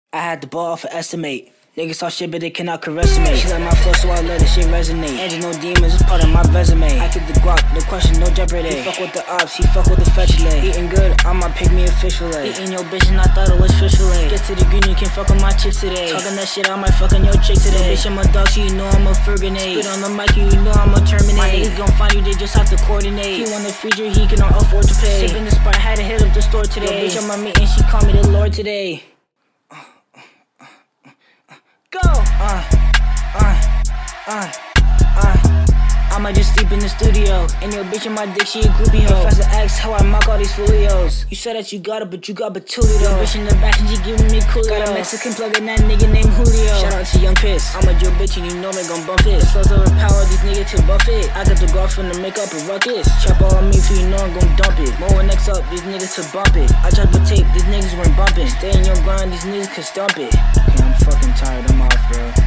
I had the ball for estimate. Niggas talk shit, but they cannot underestimate. She like my flow, so I let the shit resonate. Angel, no demons, it's part of my resume. I get the guap, no question, no jeopardy. He fuck with the ops, he fuck with the fetch lay. Eating good, I'ma pick me a fish fillet. Eating your bitch and I thought it was fish fillet. Get to the green, you can fuck with my chips today. Talking that shit, I might fuck on your chick today. Yo, bitch, I'm a dog, so you know I'm a Ferganate. Spit on the mic, you know I'm a terminate. My niggas gon' find you, they just have to coordinate. He want a feature, he cannot afford to pay. Sippin' the spot, had to hit up the store today. Yo, bitch, on my meeting, she call me the Lord today. Go! I might just sleep in the studio. And your bitch on my dick, she a groupie hoe. If I ask how I mock all these folios. You said that you got it, but you got Batulio. Your bitch in the back and she giving me coolio. Got a Mexican plug in that nigga named Julio. Shout out to Young Piss. I'm a drill bitch and you know me gon' bump it. The flows overpower these niggas to buff it. I got the guard from the makeup and ruckus. Chop all on me so you know I'm gon' dump it. More next up, these niggas to bump it. I drop the tape, these niggas weren't bumping. Stay in your grind, these niggas can stump it. Okay, I'm fucking tired, I'm off, bro.